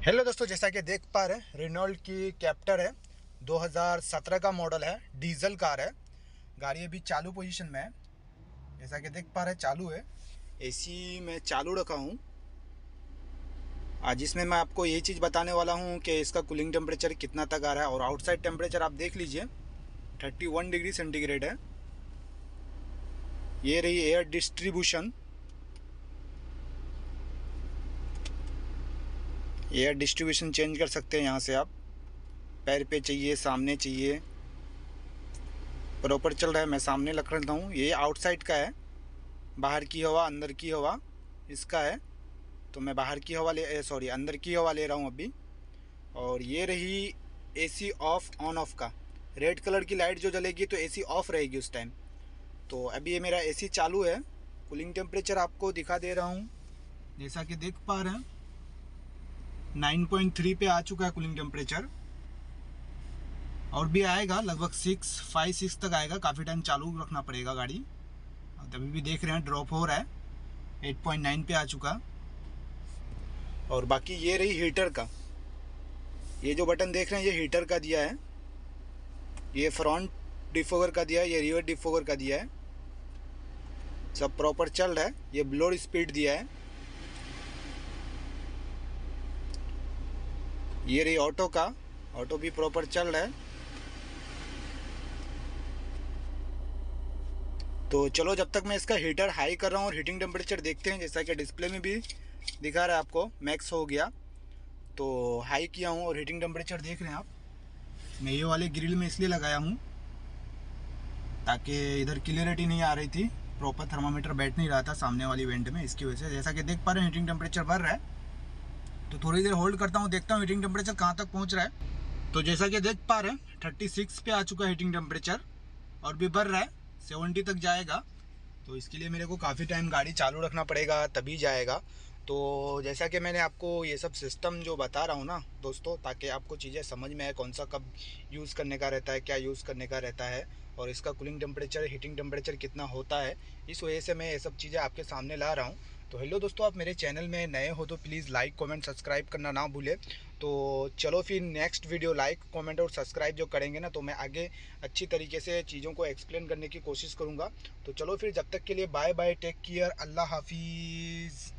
Hello दोस्तों, जैसा कि देख पा रहे हैं रेनॉल्ट की कैप्टर है। 2017 का मॉडल है, डीजल कार है। गाड़ी अभी चालू पोजीशन में है। जैसा कि देख पा रहे हैं चालू है। एसी में चालू रखा हूँ। आज इसमें मैं आपको ये चीज़ बताने वाला हूँ कि इसका कूलिंग टेम्परेचर कितना तक आ रहा है। और आउटसाइड टेम्परेचर आप देख लीजिए 31 डिग्री सेंटीग्रेड है। ये रही air distribution. Air distribution change कर सकते हैं यहाँ से आप। पैर पे चाहिए, सामने चाहिए, प्रॉपर चल रहा है। मैं सामने रख रहा हूँ। ये आउटसाइड का है, बाहर की हवा अंदर की हवा इसका है। तो मैं बाहर की हवा अंदर की हवा ले रहा हूँ अभी। और ये रही एसी ऑफ ऑन ऑफ का। रेड कलर की लाइट जो जलेगी तो एसी ऑफ रहेगी उस टाइम। तो अभी ये मेरा एसी चालू है। कूलिंग टेम्परेचर आपको दिखा दे रहा हूँ। जैसा कि देख पा रहे हैं 9.3 पे आ चुका है कूलिंग टेम्परेचर। और भी आएगा, लगभग 6 तक आएगा। काफ़ी टाइम चालू रखना पड़ेगा गाड़ी। तभी भी देख रहे हैं ड्रॉप हो रहा है, 8.9 पे आ चुका। और बाकी ये रही हीटर का। ये जो बटन देख रहे हैं ये हीटर का दिया है। ये फ्रंट डिफोगर का दिया है, ये रियर डिफोगर का दिया है। सब प्रॉपर चल रहा है। ये ब्लोअर स्पीड दिया है। ये रही ऑटो का। ऑटो भी प्रॉपर चल रहा है। तो चलो, जब तक मैं इसका हीटर हाई कर रहा हूँ और हीटिंग टेम्परेचर देखते हैं। जैसा कि डिस्प्ले में भी दिखा रहा है आपको मैक्स हो गया। तो हाई किया हूँ और हीटिंग टेम्परेचर देख रहे हैं आप। मैं ये वाले ग्रिल में इसलिए लगाया हूँ ताकि इधर क्लियरिटी नहीं आ रही थी, प्रॉपर थर्मामीटर बैठ नहीं रहा था सामने वाली वेंट में, इसकी वजह से। जैसा कि देख पा रहे हैं हीटिंग टेम्परेचर बढ़ रहा है। तो थोड़ी देर होल्ड करता हूँ, देखता हूँ हीटिंग टेम्परेचर कहाँ तक पहुँच रहा है। तो जैसा कि देख पा रहे हैं 36 पे आ चुका है हीटिंग टेम्परेचर। और भी बढ़ रहा है, 70 तक जाएगा। तो इसके लिए मेरे को काफ़ी टाइम गाड़ी चालू रखना पड़ेगा, तभी जाएगा। तो जैसा कि मैंने आपको ये सब सिस्टम जो बता रहा हूँ ना दोस्तों, ताकि आपको चीज़ें समझ में आए, कौन सा कब यूज़ करने का रहता है, क्या यूज़ करने का रहता है, और इसका कूलिंग टेम्परेचर, हीटिंग टेम्परेचर कितना होता है। इस वजह से मैं ये सब चीज़ें आपके सामने ला रहा हूँ। तो हेलो दोस्तों, आप मेरे चैनल में नए हो तो प्लीज़ लाइक कमेंट सब्सक्राइब करना ना भूलें। तो चलो फिर नेक्स्ट वीडियो लाइक कमेंट और सब्सक्राइब जो करेंगे ना, तो मैं आगे अच्छी तरीके से चीज़ों को एक्सप्लेन करने की कोशिश करूँगा। तो चलो फिर, जब तक के लिए बाय बाय, टेक केयर, अल्लाह हाफिज़।